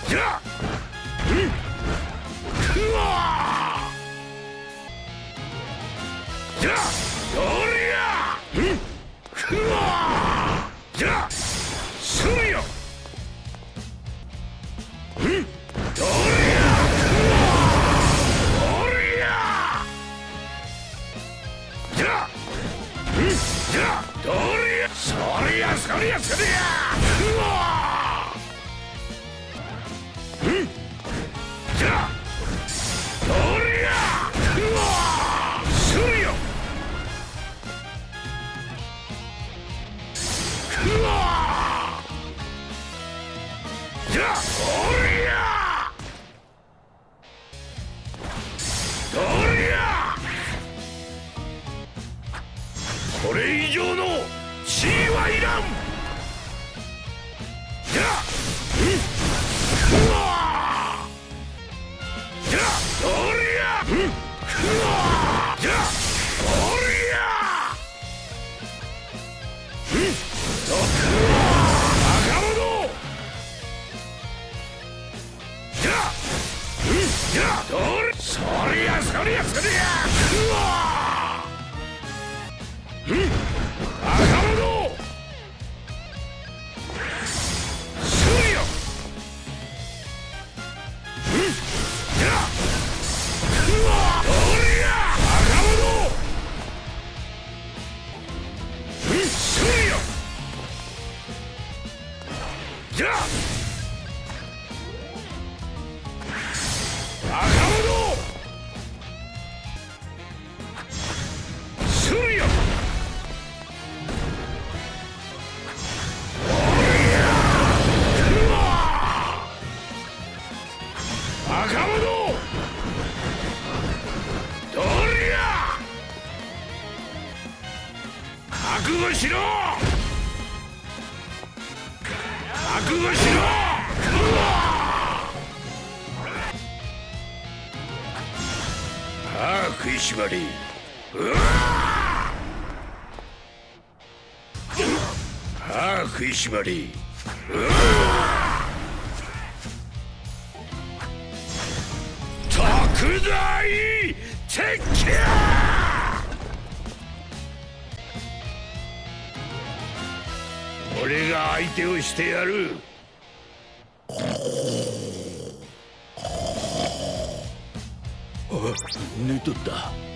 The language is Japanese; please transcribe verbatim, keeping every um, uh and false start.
これ以上の地位はいらん。じゃあ、うわー。じゃあ、どりゃ。うわー。じゃあ、どりゃ。うん。どうわー。若者。じゃあ、うん。じゃあ、どり。そりゃそりゃそりゃ。うわー。うん、若者するよ。うん、じゃあうわどりゃ若者うんするよ。じゃあ若者するよ。若者どりゃ覚悟しろ。覚悟しろ。うわああ食いしばり。うわああ食いしばり。うわ特大鉄器だ。俺が相手をしてやる。あ、寝とった。